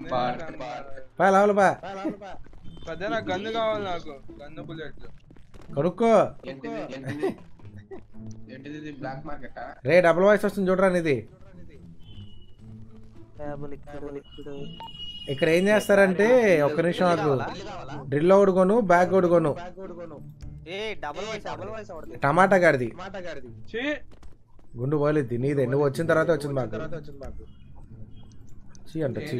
బా లోపల బా పెద్ద గన్ను కావాలి నాకు గన్ను బుల్లెట్ కొనుక్కో బ్లాక్ మార్కెట్ రే డబుల్ వాయిస్ వస్తుంది చూడరా ఇది ఇక్కడ ఏం చేస్తారంటే ఒక్క నిమిషం నాకు డ్రిల్ ఒకటి కొను బ్యాగ్ ఒకటి కొను టమాటా గాడిది గుండు పోలేదు నీదే నువ్వు వచ్చిన తర్వాత వచ్చింది మాకు చీ అంట చీ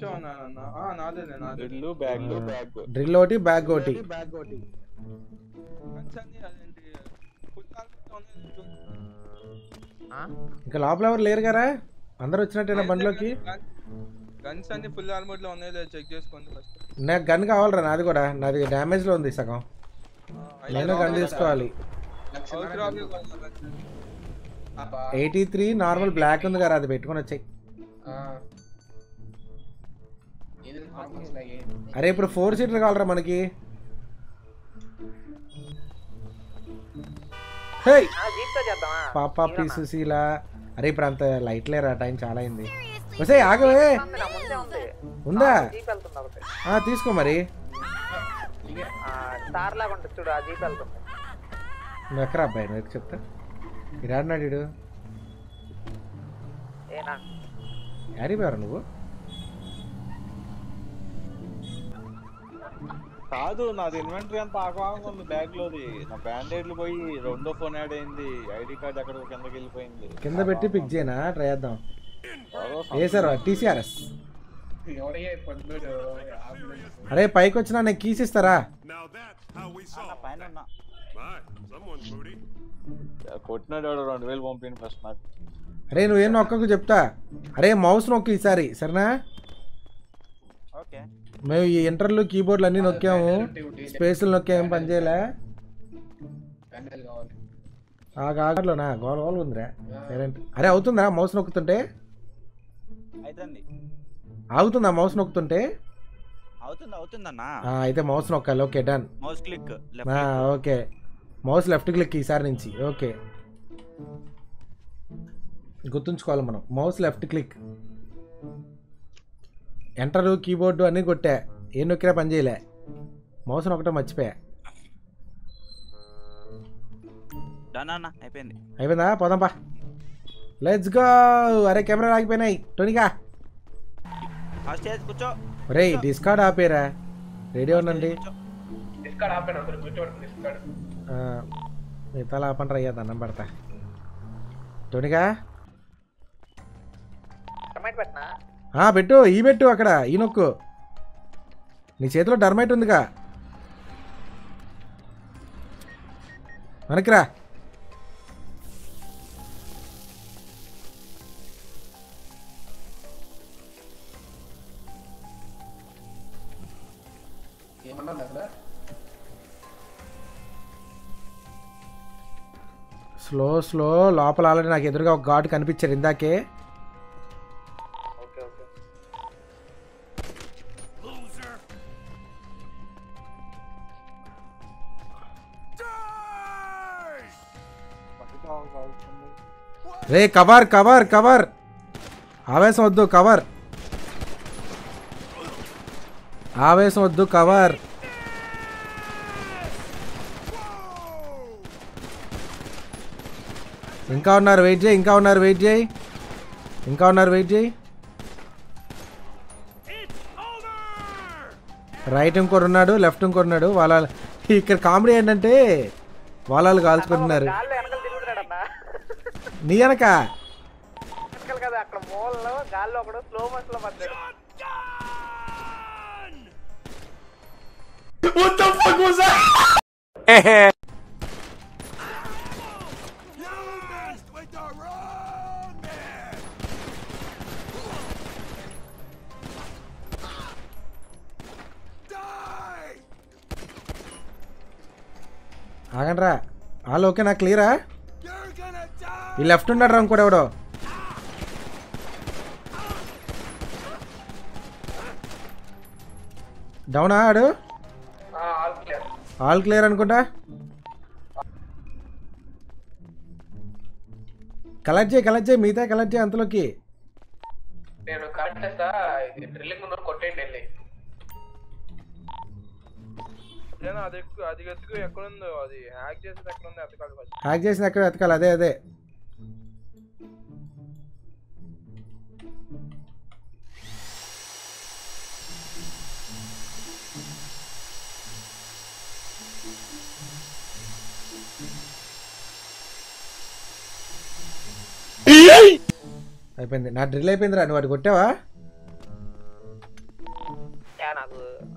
డ్రిల్ ఒకటి బ్యాగ్ ఒకటి ఇంకా లోపల ఎవరు లేరు కదా అందరు వచ్చినట్టేనా బండిలోకి గన్స్ అన్ని ఫుల్ ఆర్మర్ లో ఉన్నాయో లేదో చెక్ చేసుకోండి ఫస్ట్ నాకు గన్ కావాలరా నాది కూడా నాది డ్యామేజ్ లో ఉంది సగం నేను గన్ తీసుకోవాలి 83 నార్మల్ బ్లాక్ ఉంది కదా అది పెట్టుకొని వచ్చాయి అరే ఇప్పుడు 4 సీటర్ కావాలరా మనకి పాపా పీసులా అరే ఇప్పుడు అంత లైట్ లేరా టైం చాలా అయింది వస్తే ఆగవే ఉందా తీసుకో మరి నువ్వు ఎక్కరా అబ్బాయి నువ్వు చెప్తా ఇరాడినాడు వీడు యాడిపోయారు నువ్వు కాదు నాది ఇన్వెంటరీ అంతా ఆగవాగా ఉంది బ్యాగ్ లోది నా బ్యాండేడ్లు పోయి రెండో ఫోన్ యాడ్ అయింది ఐడి కార్డ్ అక్కడ కిందకి వెళ్ళిపోయింది కింద పెట్టి పిక్ చేయనా ట్రై చేద్దాం ఏ సార్ టీసీఆర్ఎస్ అరే పైకి వచ్చినా నేను కీస్ ఇస్తారా కొట్టినాడు 2000 పంపింది ఫస్ట్ నాకు అరే నువ్వేం నొక్కకు చెప్తా అరే మౌస్ నొక్కు ఈసారి సరేనా మేము ఈ ఇంటర్లో కీబోర్డ్లు అన్నీ నొక్కాము స్పేస్లు నొక్కాము పని చేయలే ఆగలోనా గోల గోల ఉందిరా అరే అవుతుందా మౌస్ నొక్కుతుంటే ఆగుతుందా మౌస్ నొక్కుతుంటే అయితే మౌస్ నొక్కాలి okay done okay mouse left click ఈసారి నుంచి ఓకే గుర్తుంచుకోవాలి మనం mouse left click enter keyboard అన్నీ కొట్టా ఏం నొక్కినా పని చేయలే మౌస్ నొక్కటం మర్చిపోయా అయిపోయిందా పోదాంపా లెట్స్ గో అరే కెమెరా ఆగిపోయినాయి టోనిగా రే డిస్కార్డ్ ఆపేరా రెడీ ఉండండి మిగతా ఆపండి అయ్యా దండం పడతా టోనిగా పెట్టు ఈ పెట్టు అక్కడ ఈ నొక్కు నీ చేతిలో డర్మైట్ ఉందిగా మనకిరా స్లో స్లో లోపల ఆల్రెడీ నాకు ఎదురుగా ఒక గార్డ్ కనిపించారు ఇందాకే రే కవర్ కవర్ కవర్ ఆవేశం వద్దు కవర్ ఆవేశం వద్దు కవర్ ఇంకా ఉన్నారు వెయిట్ చేయి ఇంకా ఉన్నారు వెయిట్ చేయి ఇంకా ఉన్నారు వెయిట్ చేయి రైట్ ఇంకోటి ఉన్నాడు లెఫ్ట్ ఇంకోటి ఉన్నాడు వాళ్ళ ఇక్కడ కామెడీ ఏంటంటే వాళ్ళు కాల్చుకుంటున్నారు నీ వెనక అక్కడ మూలలో గాల్లో ఒకడు స్లో మోషన్ లో పడ్డాడు What the fuck was that? You messed with the wrong man. Die. ఆగండ్రా వాళ్ళు ఓకేనా క్లియరా ఈ లెఫ్ట్ ఉన్నాడు రా ఇంకోటి ఎవడో డౌనా ఆడు ఆల్ క్లియర్ అనుకుంటా కలెక్ట్ చేయి మిగతా కలెక్ట్ చేయి అంతలోకి నేను కలెక్ట్ చేస్తా డ్రిల్లింగ్ ముందు కొట్టేయండి వెళ్ళి. అది ఎత్తుకు ఎక్కడుందో అది హ్యాక్ చేసేది ఎక్కడ ఉంది ఎతకాలి ఫస్ట్. హ్యాక్ చేసిన ఎక్కడ ఎతకాలి అదే అదే. అయిపోయింది నా డ్రిల్ అయిపోయిందిరా. నువ్వు వాటి కొట్టావా? నాకు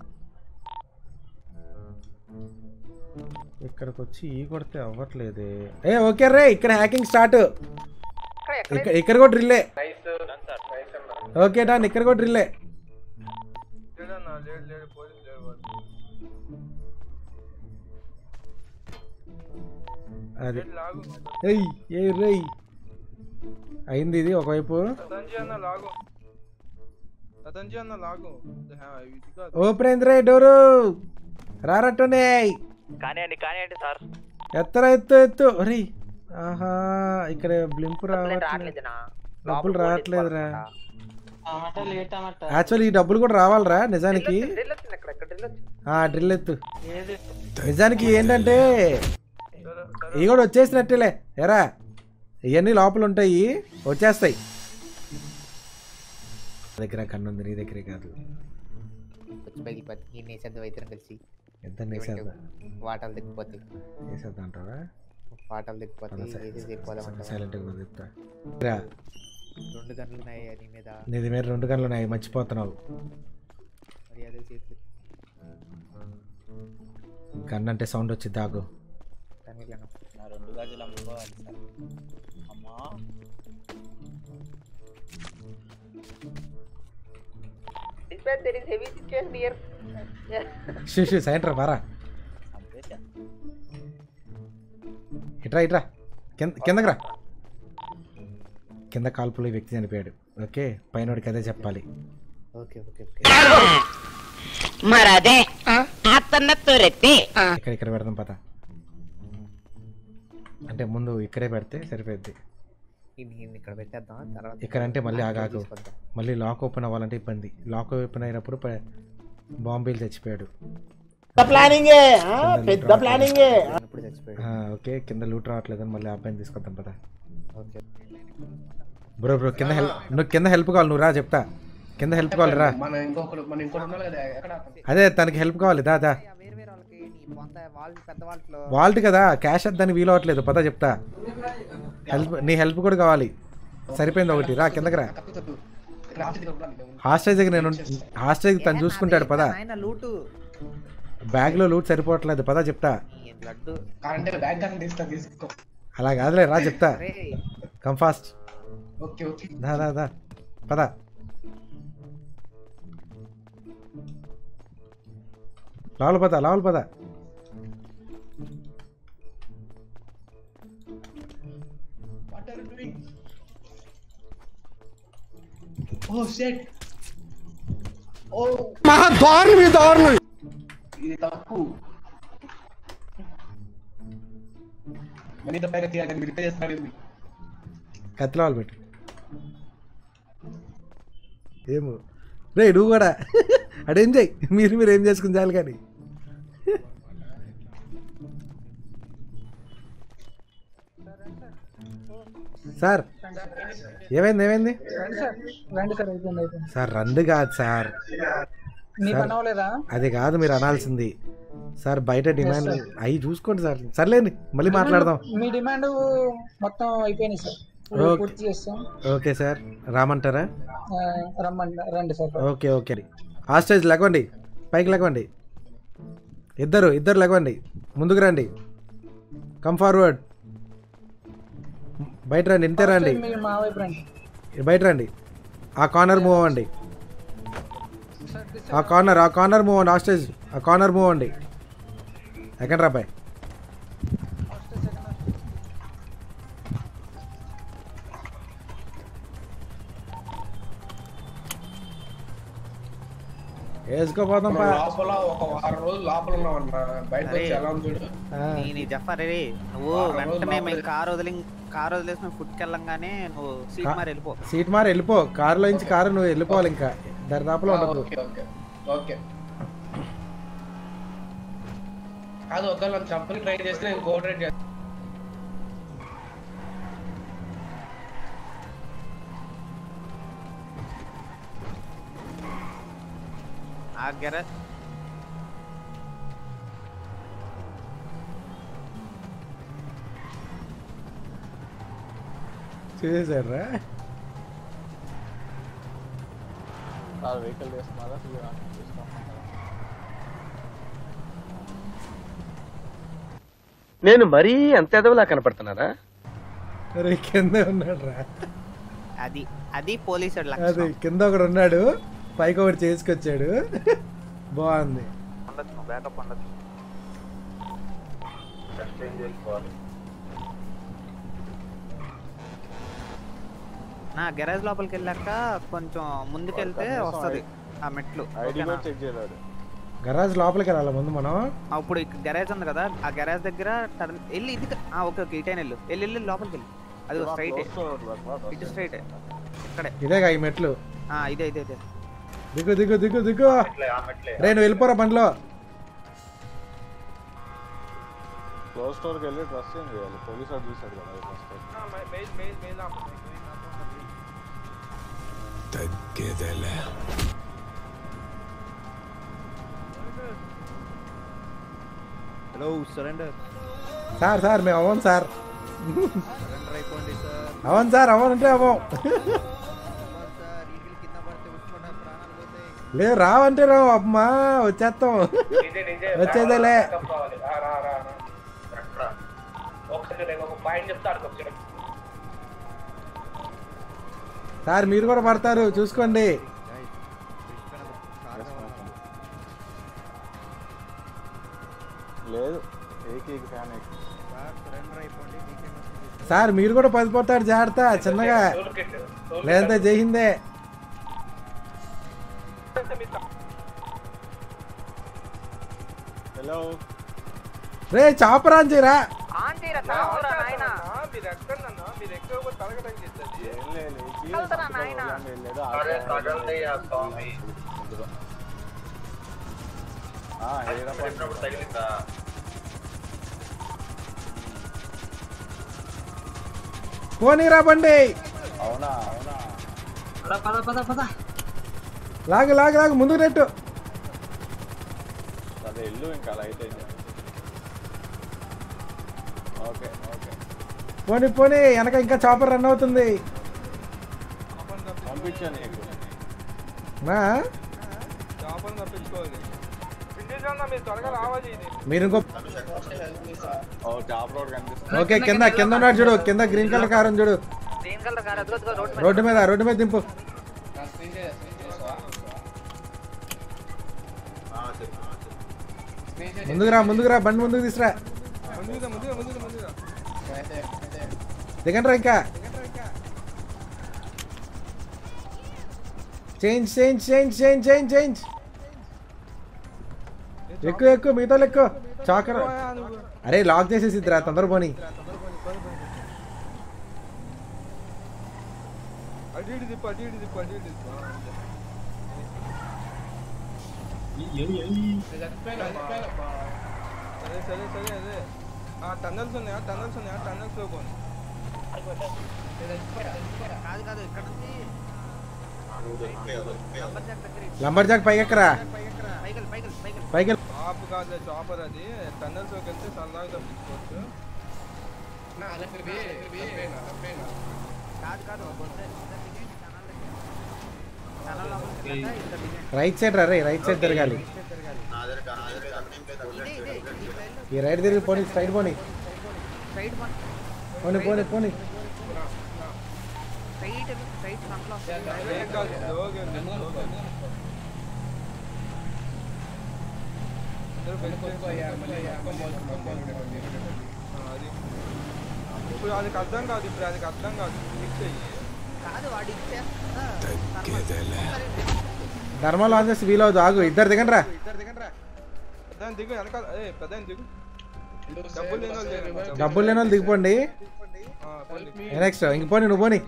ఇక్కడికి వచ్చి ఈ కొడితే అవ్వట్లేదే. ఓకే రే ఇక్కడ హ్యాకింగ్ స్టార్ట్. ఇక్కడ కూడా డ్రిల్లే. ఓకే డాన్ ఇక్కడ కూడా డ్రిల్లే. అది రేయ్ అయింది ఇది ఒకవైపు. ఓపెన్ అయింది రే డోరు. రారట్టునే కానివ్వండి సార్. ఎత్తరా ఎత్తు ఎత్తు. రే ఆహా ఇక్కడ బ్లింప్ రావట్లేదు. డబ్బులు రావట్లేదురా. యాక్చువల్లీ ఈ డబ్బులు కూడా రావాలరా నిజానికి. డ్రిల్ ఎత్తు. నిజానికి ఏంటంటే ఇవి కూడా వచ్చేసినట్టేలే ఎరా. ఇవన్నీ లోపల ఉంటాయి వచ్చేస్తాయి. దగ్గర కన్ను ఉంది నీ దగ్గరే కాదు. ఎంత వాటాలు దిగిపోతాయి. వేసేద్దాం అంటావా? వాటాలు దిగిపోతాయి. సైలెంట్గా చెప్తా. 2 గంటలు ఉన్నాయి నీ మీద. నీది మీద 2 గంటలు ఉన్నాయి మర్చిపోతున్నావు. గన్ అంటే సౌండ్ వచ్చింది ఆగు. నా 2 గాజులు అమ్ముకోవాలి సార్. అమ్మా there is heavy situation here. షూ సైంట్రా బారా. ఇట్రా ఇట్రా కిందకి రా. కింద కాల్పులో వ్యక్తి చనిపోయాడు. ఓకే పైనోడికి అదే చెప్పాలి. ఇక్కడ పెడదాం పద. అంటే ముందు ఇక్కడే పెడితే సరిపోద్ది. ఇక్కడ అంటే మళ్ళీ ఆగాకు. మళ్ళీ లాక్ ఓపెన్ అవ్వాలంటే ఇబ్బంది. లాక్ ఓపెన్ అయినప్పుడు బాంబేలు చచ్చిపోయాడు. ఓకే కింద లూట్ రావట్లేదని మళ్ళీ ఆ పైన తీసుకొద్దాం పద. బ్రో కింద హెల్ప్. నువ్వు కింద హెల్ప్ కావాలి. నువ్వు రా చెప్తా. కింద హెల్ప్ కావాలి రా. అదే తనకి హెల్ప్ కావాలి. దాదా వాల్ట్ కదా క్యాష్ దానికి వీలు అవ్వట్లేదు. పద చెప్తా. హెల్ప్ నీ హెల్ప్ కూడా కావాలి. సరిపోయింది ఒకటి. రా కిందకి రా. హాస్టేజ్ దగ్గర నేను హాస్టేజ్ తను చూసుకుంటాడు. పద. బ్యాగ్ లో లూట్ సరిపోవట్లేదు. పద చెప్తా. అలా కాదులే రా చెప్తా. Come fast. దా పద. లోపల పద. దారుణం ఇది తప్పు. కత్తిలో వాళ్ళు పెట్టు. ఏమో రే నువ్వు కూడా అడేం చేయి. మీరు ఏం చేసుకుని చాలు కానీ. సార్ ఏమైంది సార్? రంది కాదు సార్. అది కాదు మీరు అనాల్సింది సార్. బయట డిమాండ్ అవి చూసుకోండి సార్. సర్లేండి మళ్ళీ మాట్లాడదాం. మీ డిమాండ్ మొత్తం అయిపోయింది సార్. Okay sir రామంటారా? రండి సార్. Okay hostage లెగవండి. పైకి లెగవండి. ఇద్దరు లెగవండి. ముందుకు రండి. Come forward. బయట రండి. ఇంతే రండి. బయట రండి. ఆ కార్నర్ మూవ్ అవ్వండి. ఆ కార్నర్ మూవ్ అవ్వండి. హాస్టేజ్ ఆ కార్నర్ మూవ్ అవ్వండి. ఎక్కడ రా బాయ్. వేసుకోపోతాం పా. లోపల ఒక వారం రోజులు లోపల ఉన్నామన్నా బయటకు వచ్చి ఎలా ఉంది చూడు. నీ చెప్పరే నువ్వు వెంటనే మేము కారు వదిలేసిన ఫుడ్కి వెళ్ళంగానే నువ్వు సీట్ మారి వెళ్ళిపో. సీట్ మారి వెళ్ళిపో, కారులో నుంచి కారు నువ్వు వెళ్ళిపోవాలి, ఇంకా దరిదాపులో ఉండదు. ఓకే కాదు ఒకవేళ నన్ను చంపని ట్రై చేస్తే నేను కోఆర్డినేట్ చేస్తాను. చూసారా వెహికల్ చేస్తున్నారా? నేను మరీ అంత ఎదవలా కనపడుతున్నారా? కింద ఉన్నాడు రా, అది పోలీసు అది కింద ఒకడు ఉన్నాడు, పైకి ఒకటి చేసుకొచ్చాడు. బాగుంది. బ్యాకప్ ఉండదు. నా గెరాజ్ లోపలికి వెళ్ళాక కొంచెం ముందుకెళ్తే వస్తుంది ఆ మెట్లు. చెక్ చేయలేడు. గరాజ్ లోపలికి వెళ్ళాలి ముందు మనం. అప్పుడు గెరాజ్ ఉంది కదా, ఆ గెరాజ్ దగ్గర వెళ్ళి ఇది ఓకే ఓకే ఇటైన వెళ్ళి లోపలికి వెళ్ళి అది స్ట్రైట్ ఇటు స్ట్రైట్ ఇక్కడే ఇదేగా ఈ మెట్లు. ఇదే ఇదే ఇదే దిగు దిగు దిగు దిగు. రే నువ్వు వెళ్ళిపోరా బండిలో. క్లోజ్ స్టోర్కి వెళ్ళి డ్రెస్ చేంజ్ చేయాలి. పోలీసు వాడు చూసాడు కదా. Hello surrender sir. సార్ మేము అవ్వం సార్. సరెండర్ అయిపోండి సార్. అవును సార్, అవ్వనంటే అవ్వం. లే రావంటే రావు, అమ్మా వచ్చేస్తాం. వచ్చేదేలే. సార్ మీరు కూడా పడతారు, చూసుకోండి. లేదు సార్ మీరు కూడా పడిపోతారు, జాగ్రత్త చిన్నగా, లేదంటే జైహిందే. హలో రే చాపర్ ఆన్ చేయరా. పోనీరా బండి. అవునా లాగు లాగు లాగు ముందుకు నెట్టు. అదే ఇల్లు ఇంకా లైట్ అయింది. ఓకే ఓకే పోనీ పోనీ, వెనక ఇంకా చాపర్ రన్ అవుతుంది. పంపించాను మీరు ఇంకో టాప్ రోడ్ కనిపిస్తుంది. ఓకే కింద కింద ఉన్నాడు చూడు, కింద గ్రీన్ కలర్ కార్ ఉంది చూడు. రోడ్డు మీద దింపు. ముందుకు రా బండి ముందుకు తీసురా. దిగండి రా. ఇంకా చేంజ్. ఎక్కువ మిగతా ఎక్కువ చాకర్. అరే లాక్ చేసేసిద్దిరా, తొందర పోనీ. టన్నల్స్ ఉన్నాయా? టన్నల్స్ లో పోనీ. లంబర్ జాక్ పైకి ఎక్కరా. పైకి చాప్ కాదు చాపర్, అది టన్నల్స్ లోకి వెళ్తే సరదాగా తప్పించుకోవచ్చు. రైట్ సైడ్ రా. రైట్ సైడ్ తిరగాలి. ఈ రైట్ తిరిగి పోనీ, సైడ్ పోనీ. పోనీ. ఇప్పుడు అది అర్థం కాదు. ఫిక్స్ అయ్యి కాదు వాడి ధర్మాలు ఆన్ చేసి వీలవుదు ఆగు ఇద్దరు దిగండి రా పెద్ద దిగు వెనకాల పెద్ద దిగు డబ్బులు లేని వాళ్ళు దిగండి. డబ్బులు లేని వాళ్ళు దిగిపోండి నెక్స్ట్ ఇంక పోనీ నువ్వు పోనీ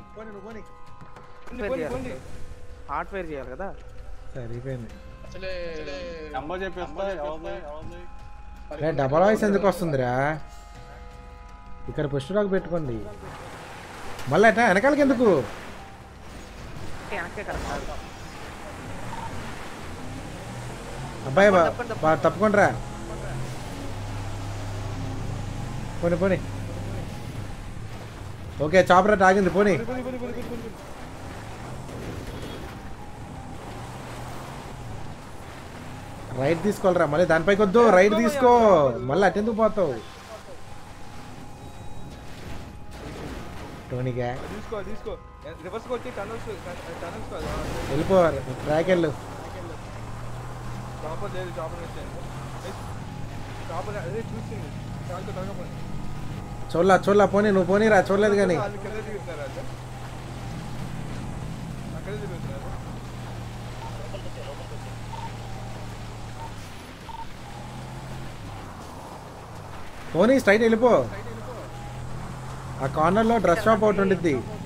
హార్డ్వేర్ చేయాలి కదా సరిపోయింది నెంబర్ చెప్పేస్తా ఎవరిది? డబల్ వాయిస్ ఎందుకు వస్తుందిరా ఇక్కడ పుష్ రాక్ పెట్టుకోండి మళ్ళీ అట్లా వెనకాలకి ఎందుకు వెనక్కే కరెక్ట్ అబ్బాయి తప్పకుండా రా పోనీ పోనీ ఓకే చాపరేట్ ఆగింది పోనీ రైట్ తీసుకోవాలరా మళ్ళీ దానిపైకి వద్దు రైట్ తీసుకో మళ్ళీ అటెందుకు పోతావు టోనీగా తీసుకో రివర్స్ కొట్టి టనల్స్ వెళ్ళిపో ట్రాక్ వెళ్ళు చాపర్ లేదు చాపర్ చాపర్ అదే చూసింది చాలుతో తగ్గపోయి చూడలా పోనీ నువ్వు పోనీరా చూడలేదు కానీ వాళ్ళు కింద తిరుగుతున్నారు వాళ్ళు అక్కడే తిరుగుతున్నారు పోనీ స్ట్రైట్ వెళ్ళిపో ఆ కార్నర్లో డ్రెస్ షాప్ ఒకటి ఉండిద్ది